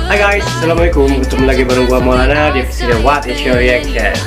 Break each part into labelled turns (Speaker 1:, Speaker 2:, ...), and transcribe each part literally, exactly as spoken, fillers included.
Speaker 1: Hai guys, assalamualaikum. Ketemu lagi bareng gua Maulana di episode What Is Your Reaction.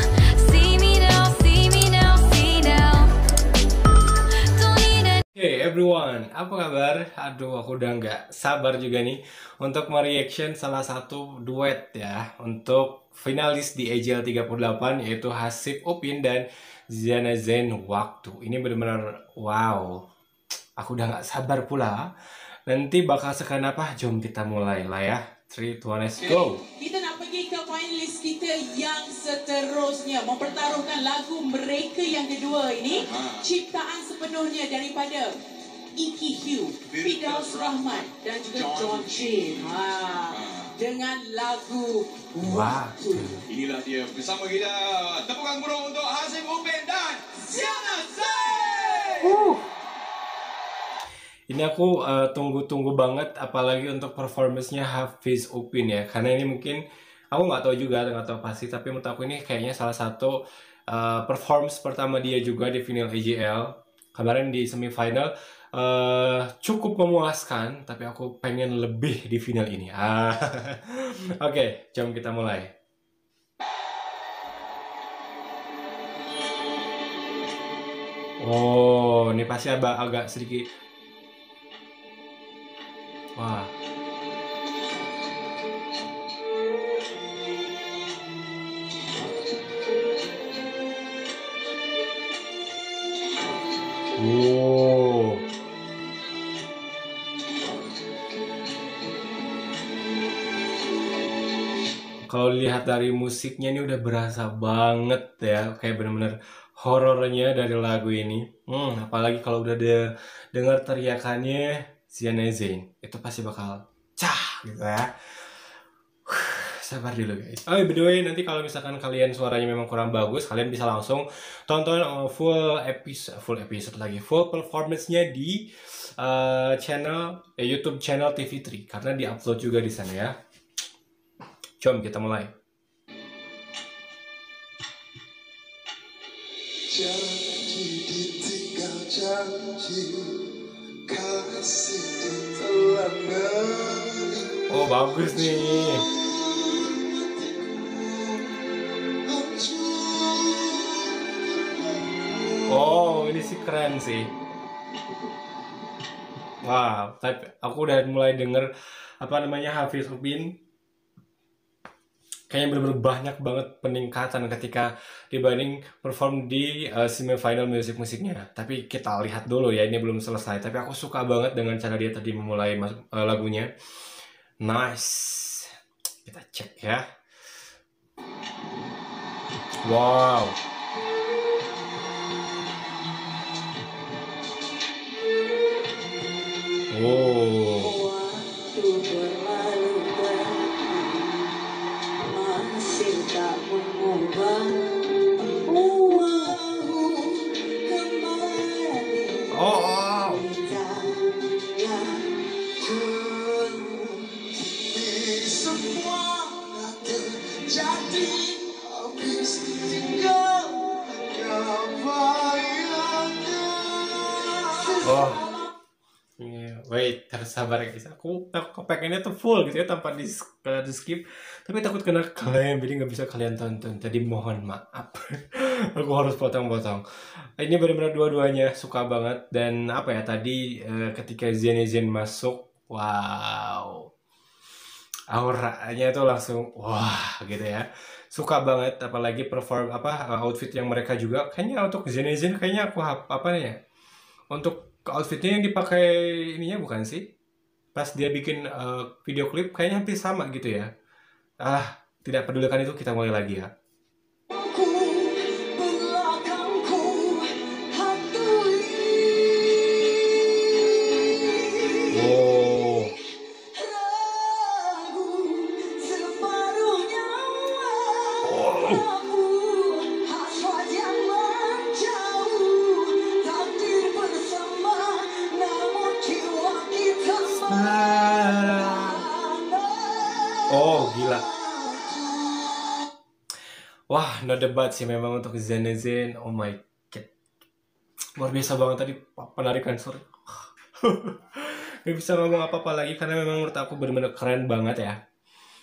Speaker 1: Hey everyone, apa kabar? Aduh, aku udah nggak sabar juga nih untuk mereaction salah satu duet ya untuk finalis di A J L tiga puluh delapan, yaitu Hasif Upin dan Ziana Zain Waktu. Ini benar-benar wow. Aku udah nggak sabar pula. Nanti bakal sekan apa? Jom kita mulai lah ya. three, two, one, let's go.
Speaker 2: Kita nak pergi ke finalis kita yang seterusnya, mempertaruhkan lagu mereka yang kedua ini. Aha. Ciptaan sepenuhnya daripada Iki Hugh, Firdaus Rahman dan juga John Chin. Ha. Dengan lagu Waktu.
Speaker 3: Inilah dia bersama kita. Tepukan burung untuk Hasif Upin dan Ziana Zain.
Speaker 1: Uh. Ini aku uh, tunggu-tunggu banget, apalagi untuk performance-nya Hafiz Upin ya. Karena ini mungkin, aku nggak tahu juga, nggak tahu pasti, tapi menurut aku ini kayaknya salah satu uh, performance pertama dia juga di final A J L. Kemarin di semifinal uh, cukup memuaskan, tapi aku pengen lebih di final ini. Ah. Oke, okay, jom kita mulai. Oh, ini pasti agak, agak sedikit. Wah. Wow. Kalau lihat dari musiknya ini udah berasa banget ya, kayak bener-bener horornya dari lagu ini. Hmm, apalagi kalau udah de dengar teriakannya Ziana Zain, itu pasti bakal cah gitu ya. Sabar dulu guys. Oh, by the way, nanti kalau misalkan kalian suaranya memang kurang bagus, kalian bisa langsung tonton uh, full episode, full episode lagi, full performance-nya di uh, channel eh, YouTube channel T V tiga, karena di-upload juga di sana ya. Jom kita mulai.
Speaker 4: Janji ditinggal janji.
Speaker 1: Oh, bagus nih. Oh, ini sih keren sih. Wow, tapi aku udah mulai denger apa namanya Hafiz Upin. Kayaknya bener-bener banyak banget peningkatan ketika dibanding perform di uh, semifinal musik-musiknya. Tapi kita lihat dulu ya, ini belum selesai. Tapi aku suka banget dengan cara dia tadi memulai uh, lagunya. Nice. Kita cek ya. Wow. Oh. Oh, oh. Oh. Yeah. Wait, harus sabar guys. Aku aku pengennya tuh full gitu ya tanpa di, uh, di skip. Tapi takut kena klaim, jadi nggak bisa kalian tonton. Jadi mohon maaf. Aku harus potong-potong. Ini benar-benar dua-duanya suka banget. Dan apa ya tadi uh, ketika Ziana Zain masuk, wow, auranya tuh langsung wah gitu ya. Suka banget, apalagi perform apa outfit yang mereka juga. Kayaknya untuk Ziana Zain kayaknya aku apa nih ya? Untuk outfitnya yang dipakai ininya bukan sih? Pas dia bikin uh, video klip kayaknya hampir sama gitu ya. Ah, tidak pedulikan itu, kita mulai lagi ya. Wow. Oh. Oh, gila. Wah, no debat sih memang untuk Ziana Zain. Oh my god. Luar biasa banget tadi penarikan sorry. Gak bisa ngomong apa-apa lagi karena memang menurut aku benar-benar keren banget ya.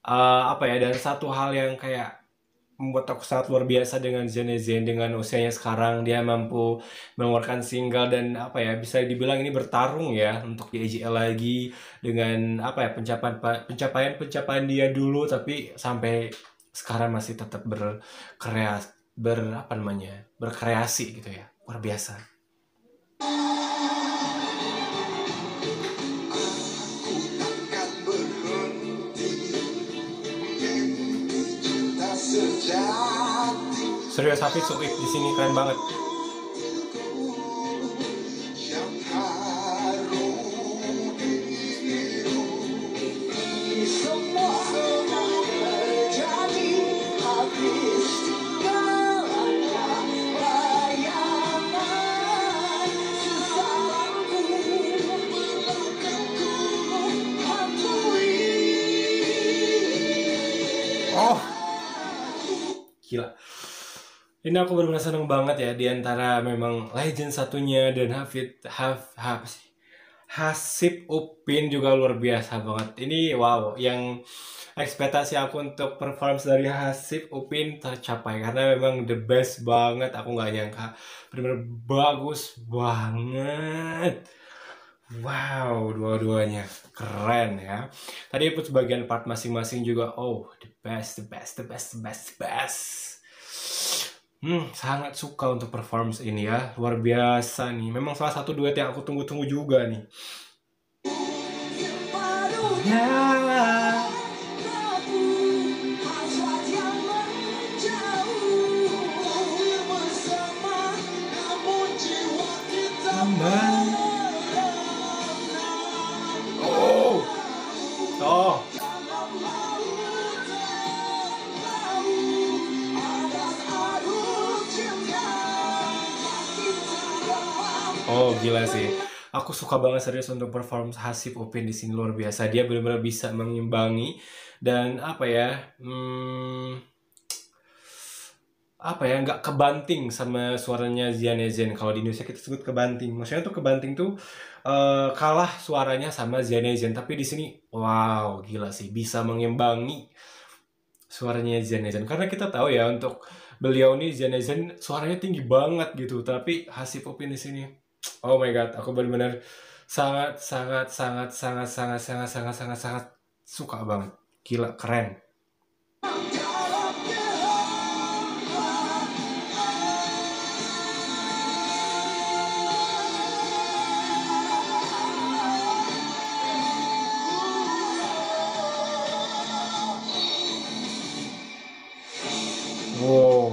Speaker 1: uh, apa ya, dan satu hal yang kayak membuat aku sangat luar biasa dengan Zion Zen, dengan usianya sekarang dia mampu mengeluarkan single dan apa ya, bisa dibilang ini bertarung ya untuk di A J L lagi dengan apa ya, pencapaian pencapaian pencapaian dia dulu, tapi sampai sekarang masih tetap berkreasi, ber apa namanya berkreasi gitu ya, luar biasa. Serius, Hafid Suik di sini keren banget. Oh, gila. Ini aku benar-benar seneng banget ya, diantara memang legend satunya dan Hafid Haf, Haf, Hasib Upin juga luar biasa banget. Ini wow, yang ekspektasi aku untuk performance dari Hasib Upin tercapai karena memang the best banget. Aku nggak nyangka, benar-benar bagus banget. Wow, dua-duanya keren ya. Tadi pun sebagian part masing-masing juga, oh the best, the best, the best, the best, the best. Hmm, sangat suka untuk performance ini ya, luar biasa nih. Memang salah satu duet yang aku tunggu-tunggu juga nih. Ya. Oh, oh. Oh gila sih, aku suka banget serius untuk perform Hasib Upin di sini, luar biasa. Dia benar-benar bisa mengimbangi dan apa ya, hmm, apa ya, nggak kebanting sama suaranya Zion Zen. Kalau di Indonesia kita sebut kebanting, maksudnya tuh kebanting tuh uh, kalah suaranya sama Zion Zen. Tapi di sini, wow gila sih, bisa mengimbangi suaranya Zion Zen. Karena kita tahu ya untuk beliau nih Zion Zen suaranya tinggi banget gitu, tapi Hasib Upin di sini, oh my god, aku benar-benar sangat sangat sangat sangat sangat sangat sangat sangat sangat suka banget. Gila, keren. Wow.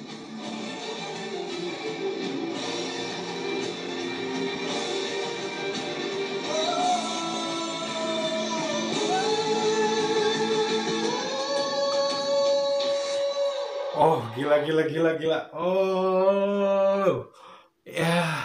Speaker 1: Oh, gila, gila, gila, gila. Oh, ya. Yeah.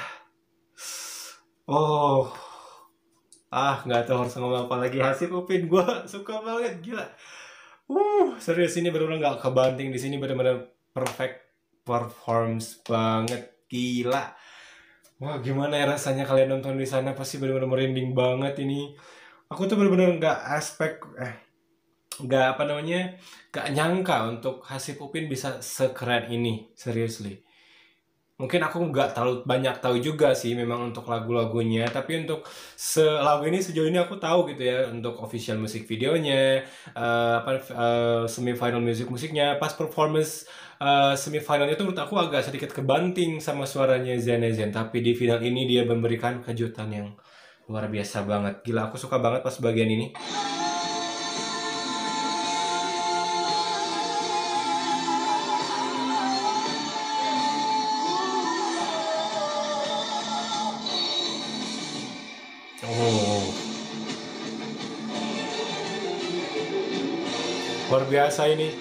Speaker 1: Oh, ah, nggak tahu harus ngomong apa lagi. Hasib Upin, gue suka banget, gila. Uh, serius ini benar-benar nggak kebanting di sini, benar-benar perfect performance banget, gila. Wah, gimana ya rasanya kalian nonton di sana, pasti benar-benar merinding banget ini. Aku tuh benar-benar nggak aspek eh nggak apa namanya nggak nyangka untuk Hasib Upin bisa sekeren ini, seriously. Mungkin aku nggak terlalu banyak tahu juga sih memang untuk lagu-lagunya, tapi untuk lagu ini sejauh ini aku tahu gitu ya, untuk official music videonya, uh, apa uh, semifinal music musiknya, pas performance uh, semifinalnya itu menurut aku agak sedikit kebanting sama suaranya Zion Zen, tapi di final ini dia memberikan kejutan yang luar biasa banget. Gila, aku suka banget pas bagian ini. Oh, luar biasa ini.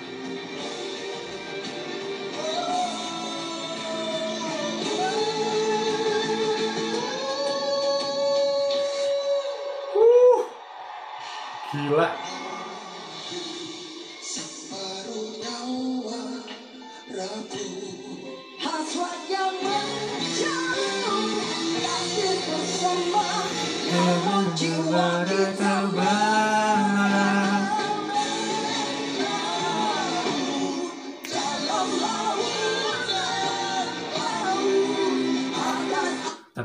Speaker 1: Uh, gila.
Speaker 4: Separuh nyawa rapuh,
Speaker 2: Hasrat yang menjauh, takdir bersama.
Speaker 1: Jiwa terbaik.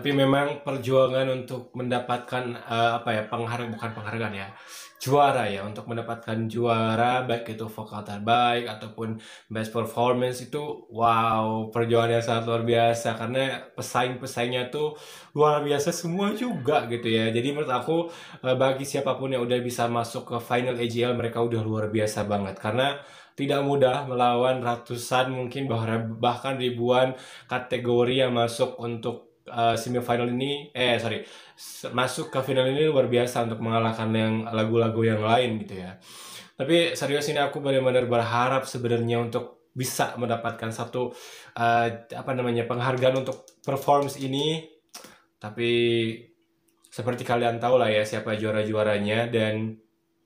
Speaker 1: Tapi memang perjuangan untuk mendapatkan uh, apa ya penghargaan bukan penghargaan ya juara ya untuk mendapatkan juara baik itu vokal terbaik ataupun best performance itu wow perjuangannya sangat luar biasa karena pesaing-pesaingnya tuh luar biasa semua juga gitu ya. Jadi menurut aku uh, bagi siapapun yang udah bisa masuk ke final A J L mereka udah luar biasa banget karena tidak mudah melawan ratusan mungkin bahkan ribuan kategori yang masuk untuk uh, semifinal ini eh sorry masuk ke final ini luar biasa untuk mengalahkan yang lagu-lagu yang lain gitu ya. Tapi serius ini aku benar-benar berharap sebenarnya untuk bisa mendapatkan satu uh, apa namanya penghargaan untuk performance ini. Tapi seperti kalian tahu lah ya siapa juara-juaranya dan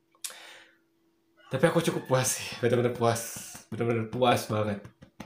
Speaker 1: tapi aku cukup puas sih, benar-benar puas, benar-benar puas banget.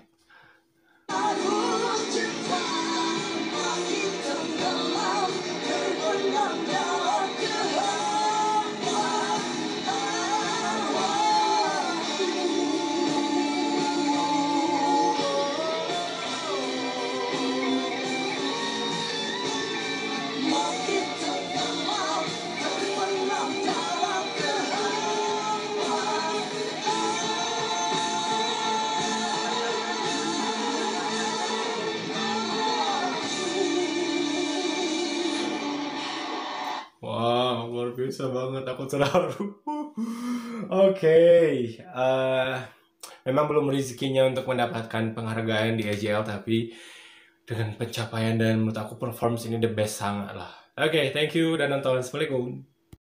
Speaker 1: Wow, luar biasa banget aku terharu. Oke, okay. uh, memang belum rezekinya untuk mendapatkan penghargaan di A J L, tapi dengan pencapaian dan menurut aku performance ini the best sangat lah. Oke, okay, thank you dan nonton. Assalamualaikum.